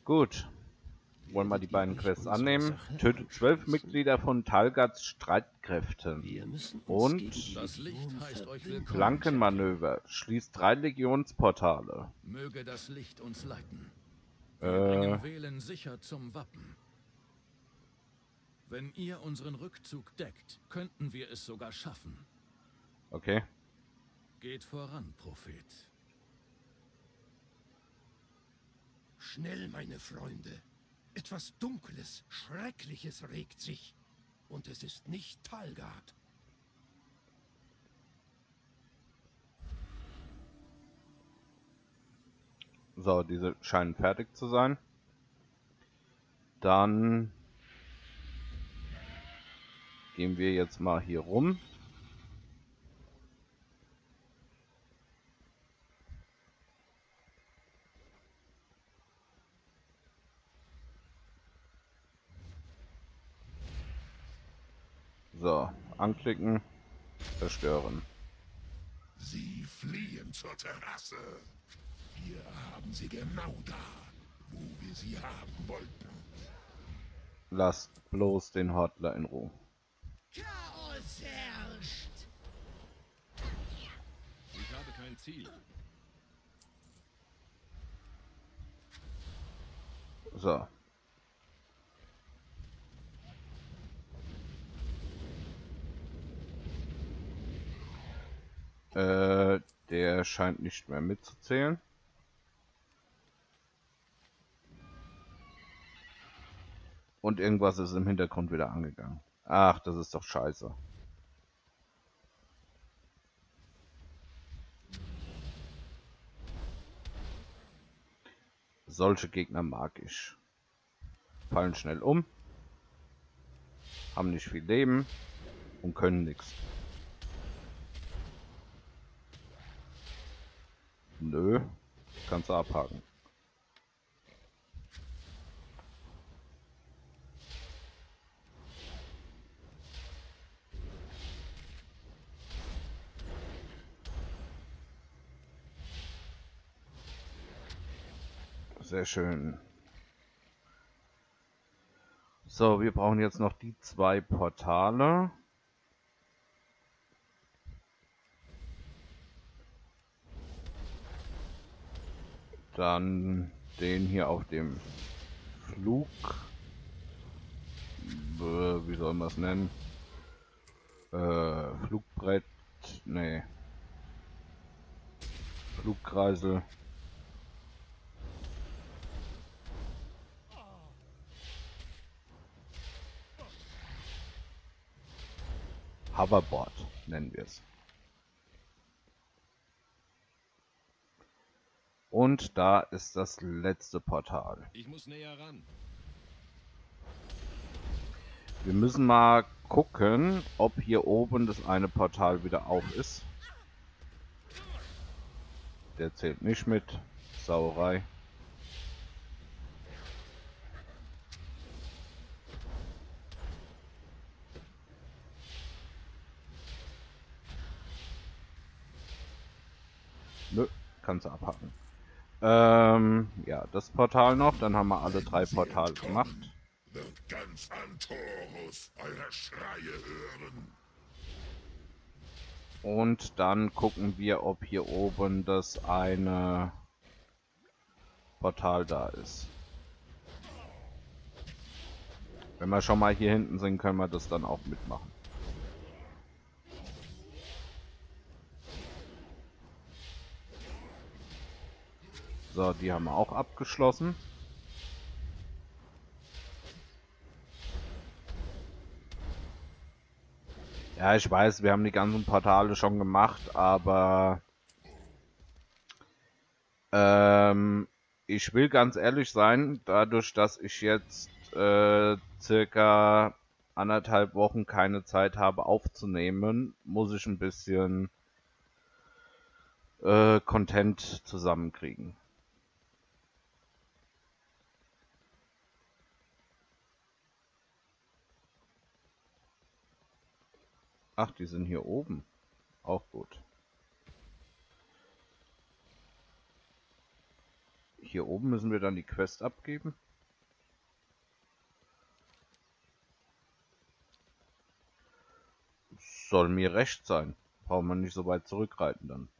Gut. Wollen wir die beiden Quests annehmen. Tötet 12 Mitglieder von Talgards Streitkräften. Und Das Licht heißt euch willkommen. Flankenmanöver. Schließt 3 Legionsportale. Möge das Licht uns leiten. Wir bringen Wählen sicher zum Wappen. Wenn ihr unseren Rückzug deckt, könnten wir es sogar schaffen. Okay. Geht voran, Prophet. Schnell, meine Freunde. Etwas Dunkles, Schreckliches regt sich. Und es ist nicht Talgard. So, diese scheinen fertig zu sein. Dann gehen wir jetzt mal hier rum. So, anklicken, zerstören. Sie fliehen zur Terrasse. Wir haben sie genau da, wo wir sie haben wollten. Lasst bloß den Hortler in Ruhe. Chaos herrscht. Ich habe kein Ziel. So. Der scheint nicht mehr mitzuzählen. Und irgendwas ist im Hintergrund wieder angegangen. Ach, das ist doch scheiße. Solche Gegner mag ich. Fallen schnell um. Haben nicht viel Leben. Und können nichts. Nö. Kannst du abhaken. Sehr schön. So, wir brauchen jetzt noch die 2 Portale. Dann den hier auf dem Flug. Wie soll man es nennen? Flugbrett. Nee. Flugkreisel. Hoverboard nennen wir es. Und da ist das letzte Portal. Ich muss näher ran. Wir müssen mal gucken, ob hier oben das eine Portal wieder auf ist. Der zählt nicht mit. Sauerei. Nö, kannst du abhaken. Ja, das Portal noch, dann haben wir alle 3 Portale gemacht. Wird ganz Antorus eure Schreie hören. Und dann gucken wir, ob hier oben das eine Portal da ist. Wenn wir schon mal hier hinten sind, können wir das dann auch mitmachen. So, die haben wir auch abgeschlossen. Ja, ich weiß, wir haben die ganzen Portale schon gemacht, aber ich will ganz ehrlich sein, dadurch, dass ich jetzt circa 1,5 Wochen keine Zeit habe aufzunehmen, muss ich ein bisschen Content zusammenkriegen. Ach, die sind hier oben. Auch gut. Hier oben müssen wir dann die Quest abgeben. Soll mir recht sein. Braucht man nicht so weit zurückreiten dann.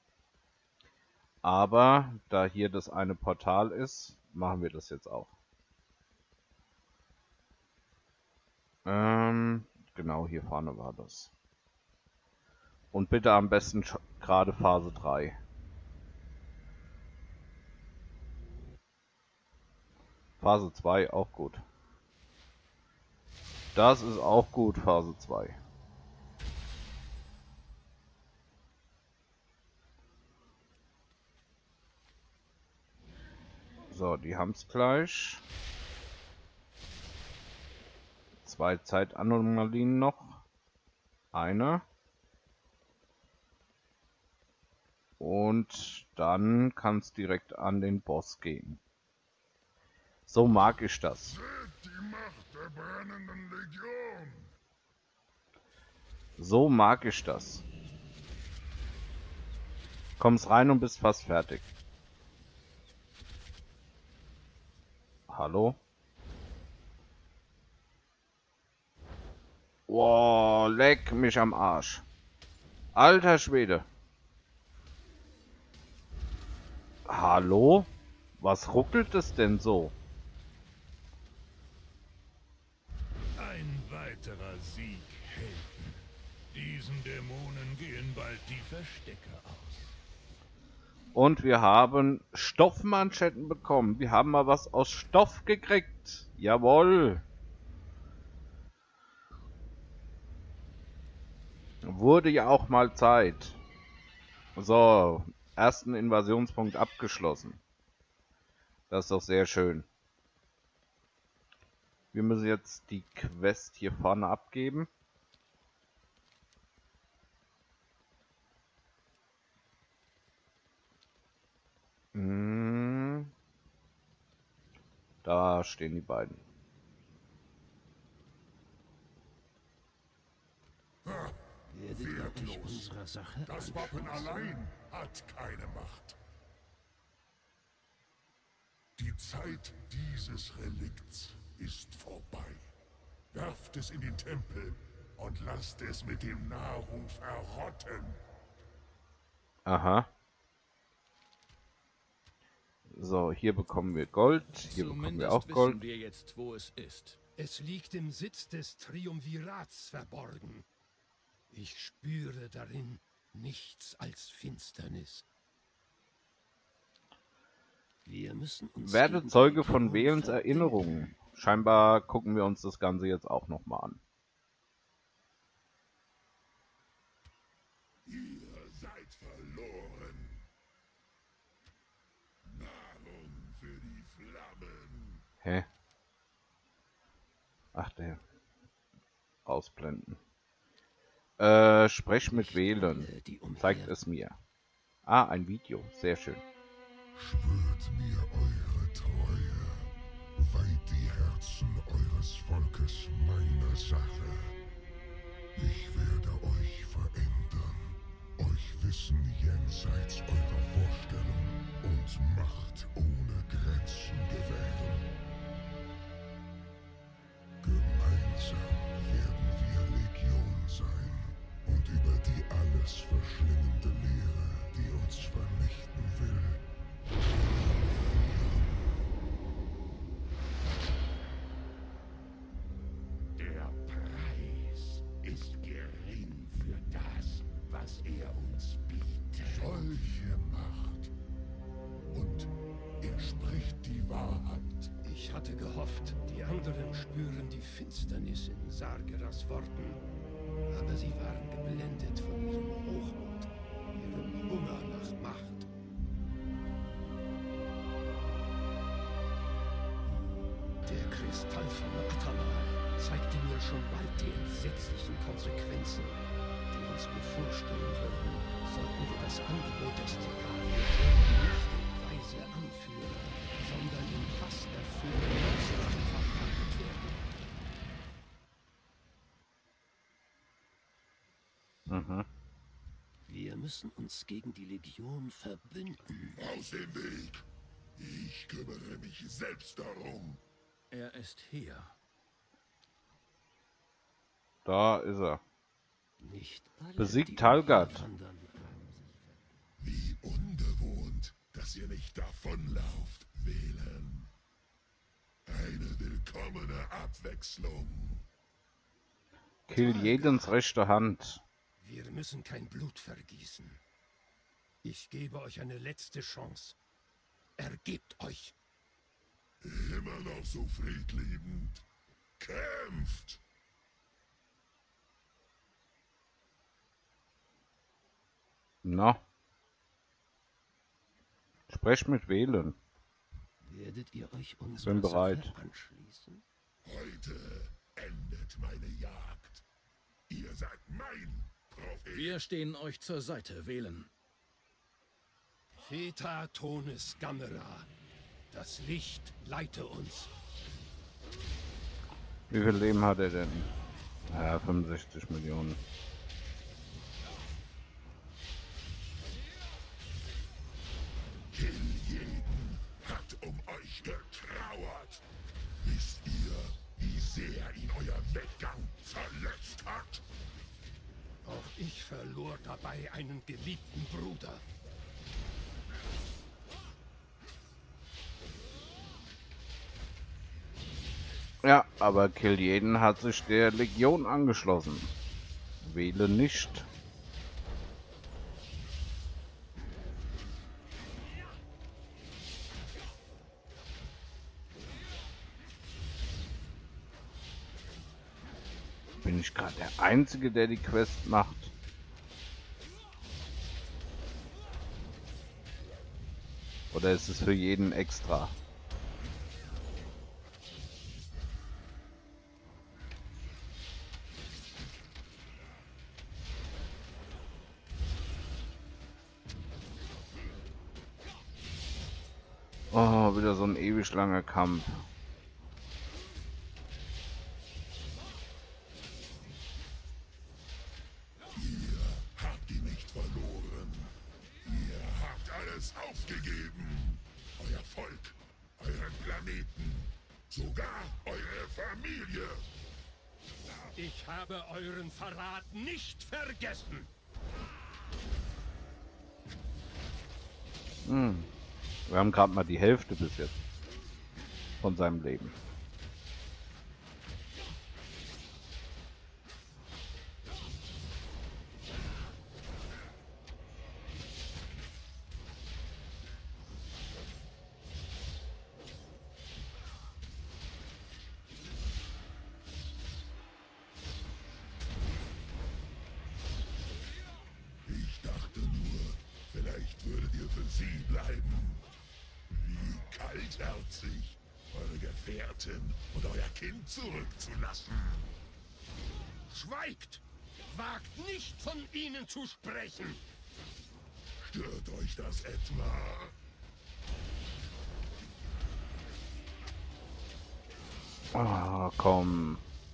Aber da hier das eine Portal ist, machen wir das jetzt auch. Genau, hier vorne war das. Und bitte am besten gerade Phase 3. Phase 2 auch gut. Das ist auch gut, Phase 2. So, die haben's gleich. 2 Zeitanomalien noch. Eine. Und dann kann's direkt an den Boss gehen. So mag ich das. Seht die Macht der brennenden Legion. So mag ich das. Kommst rein und bist fast fertig. Hallo? Wow, leck mich am Arsch. Alter Schwede. Hallo? Was ruckelt es denn so? Ein weiterer Sieg, Helden. Diesen Dämonen gehen bald die Verstecke aus. Und wir haben Stoffmanschetten bekommen. Wir haben mal was aus Stoff gekriegt. Jawohl. Wurde ja auch mal Zeit. So, ersten Invasionspunkt abgeschlossen. Das ist doch sehr schön. Wir müssen jetzt die Quest hier vorne abgeben. Da stehen die beiden. Wertlos. Das Wappen allein hat keine Macht. Die Zeit dieses Relikts ist vorbei. Werft es in den Tempel und lasst es mit dem Nahrung verrotten. Aha. So, hier bekommen wir Gold. Hier bekommen wir auch Gold. Wissen wir jetzt, wo es ist. Es liegt im Sitz des Triumvirats verborgen. Ich spüre darin nichts als Finsternis. Wir müssen uns Werde Zeuge von Wählens Erinnerungen. Scheinbar gucken wir uns das Ganze jetzt auch nochmal an. Ihr seid verloren. Nahrung für die Flammen. Hä? Ach, der. Ausblenden. Sprech mit Wählen. Zeigt es mir. Ah, ein Video. Sehr schön. Schwört mir eure Treue. Weiht die Herzen eures Volkes meiner Sache. Ich werde euch verändern. Euch Wissen jenseits eurer Vorstellung und Macht ohne Grenzen gewähren. Gemeinsam werden wir Legion sein und über die alles verschlingende Leere, die uns vernichten will, der Preis ist gering für das, was er uns bietet. Solche Macht. Und entspricht die Wahrheit. Ich hatte gehofft, die anderen spüren die Finsternis in Sargeras Worten. Aber sie waren geblendet von ihrem Hochmut, ihrem Hunger nach Macht. Der Kristall von Atamal zeigte mir schon bald die entsetzlichen Konsequenzen, die uns bevorstehen würden, sollten wir das Angebot des Tikavier nicht in Weise anführen, sondern in hasserfüllte Monstern verwandelt werden. Wir müssen uns gegen die Legion verbünden. Aus dem Weg! Ich kümmere mich selbst darum. Er ist hier. Da ist er. Nicht alle, Besiegt die Talgard. umherwandern, Wie unbewohnt, dass ihr nicht davonlauft, Wählen. Eine willkommene Abwechslung. Kill jedens rechte Hand. Wir müssen kein Blut vergießen. Ich gebe euch eine letzte Chance. Ergebt euch. Immer noch so friedliebend. Kämpft! Na. Sprech mit Wählen. Werdet ihr euch Bin unserer bereit. Sache anschließen? Heute endet meine Jagd. Ihr seid mein Prophet. Wir stehen euch zur Seite, Wählen. Theta Tonis Gamera. Das Licht leite uns. Wie viel Leben hat er denn? Ja, 65 Millionen. Kill jeden hat um euch getrauert. Wisst ihr, wie sehr ihn euer Weggang verletzt hat? Auch ich verlor dabei einen geliebten Bruder. Ja, aber Kill jeden hat sich der Legion angeschlossen. Wähle nicht. Bin ich gerade der Einzige, der die Quest macht? Oder ist es für jeden extra? Oh, wieder so ein ewig langer Kampf. Habt ihr nicht verloren? Ihr habt alles aufgegeben. Euer Volk, euren Planeten, sogar eure Familie. Ich habe euren Verrat nicht vergessen. Wir haben gerade mal die Hälfte bis jetzt von seinem Leben. Ich dachte nur, vielleicht würdet ihr für sie bleiben. Wie kaltherzig, eure Gefährtin und euer Kind zurückzulassen. Schweigt! Wagt nicht von ihnen zu sprechen! Stört euch das etwa? Ah, komm.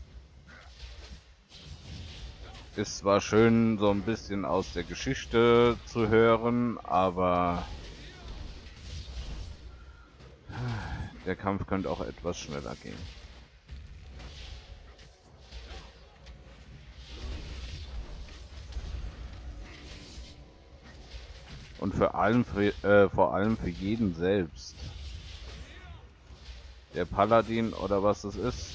Ist zwar schön, so ein bisschen aus der Geschichte zu hören, aber der Kampf könnte auch etwas schneller gehen. Und vor allem für jeden selbst. Der Paladin oder was es ist.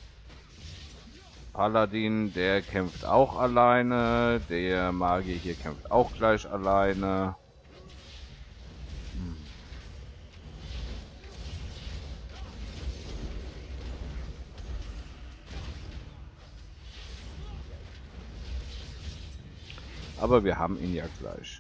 Paladin, der kämpft auch alleine. Der Magier hier kämpft auch gleich alleine. Aber wir haben ihn ja gleich.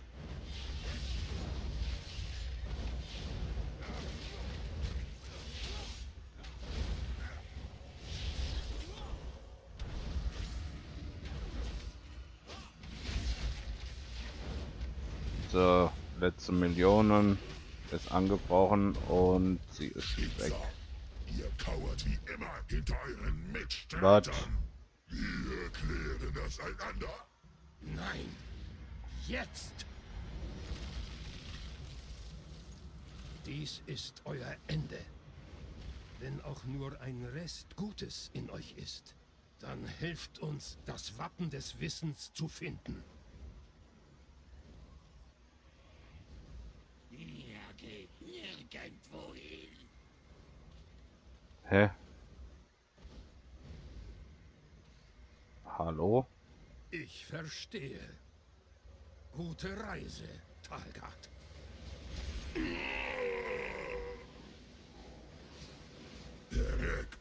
So, letzte Millionen ist angebrochen und sie ist weg. Ihr kauert wie immer hinter euren Was? Mitstreitern. Wir klären das einander. Nein! Jetzt! Dies ist euer Ende. Wenn auch nur ein Rest Gutes in euch ist, dann helft uns, das Wappen des Wissens zu finden. Ihr geht nirgendwo hin. Hä? Hallo? Ich verstehe. Gute Reise, Talgard. Derek.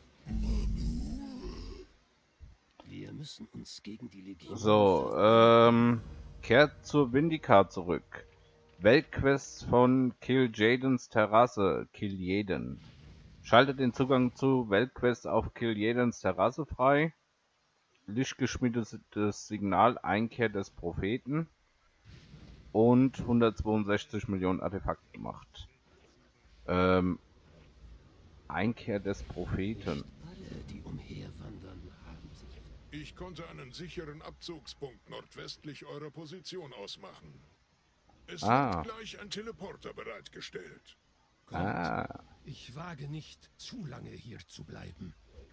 Wir müssen uns gegen die Legion... So, kehrt zur Vindicar zurück. Weltquest von Kil'jaedens Terrasse. Kil'jaeden. Schaltet den Zugang zu Weltquest auf Kil'jaedens Terrasse frei. Lichtgeschmiedetes Signal, Einkehr des Propheten. Und 162 Millionen Artefakte gemacht. Einkehr des Propheten. Alle, die umherwandern, haben sich... Ich konnte einen sicheren Abzugspunkt nordwestlich eurer Position ausmachen. Es wird gleich ein Teleporter bereitgestellt. Kommt. Ich wage nicht, zu lange hier zu bleiben.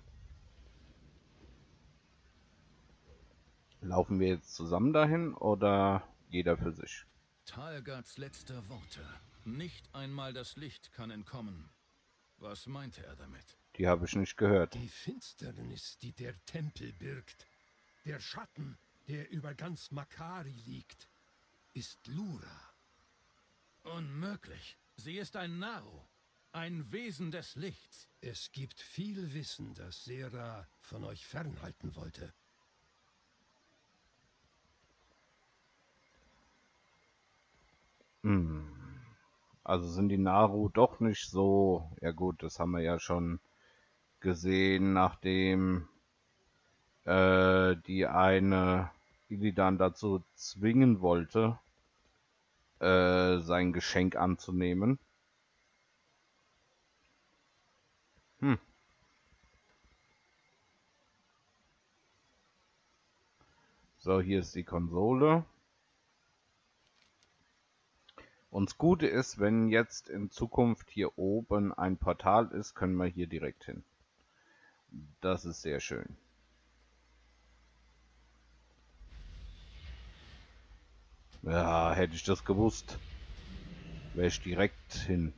Laufen wir jetzt zusammen dahin oder jeder für sich? Talgards letzte Worte. Nicht einmal das Licht kann entkommen. Was meinte er damit? Die habe ich nicht gehört. Die Finsternis, die der Tempel birgt, der Schatten, der über ganz Makari liegt, ist Lura. Unmöglich. Sie ist ein Naru. Ein Wesen des Lichts. Es gibt viel Wissen, das Sera von euch fernhalten wollte. Also sind die Naru doch nicht so... Ja gut, das haben wir ja schon gesehen, nachdem die eine Illidan dazu zwingen wollte, sein Geschenk anzunehmen. So, hier ist die Konsole. Und das Gute ist, wenn jetzt in Zukunft hier oben ein Portal ist, können wir hier direkt hin. Das ist sehr schön. Ja, hätte ich das gewusst, wäre ich direkt hin.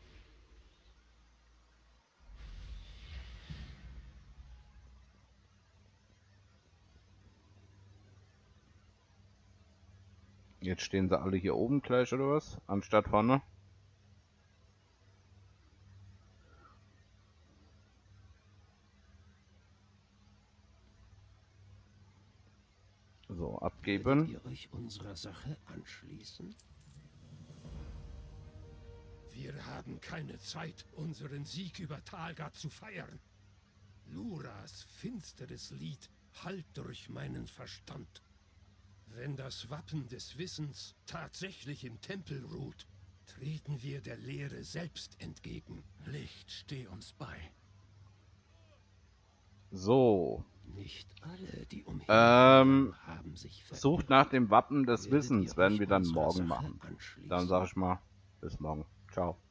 Jetzt stehen sie alle hier oben gleich, oder was? Anstatt vorne. So, abgeben. Werdet ihr euch unserer Sache anschließen? Wir haben keine Zeit, unseren Sieg über Talgard zu feiern. Luras finsteres Lied hallt durch meinen Verstand. Wenn das Wappen des Wissens tatsächlich im Tempel ruht, treten wir der Lehre selbst entgegen. Licht, steh uns bei. So. Nicht alle, die haben sich sucht nach dem Wappen des Wissens, werden wir dann morgen machen. Dann sage ich mal, bis morgen. Ciao.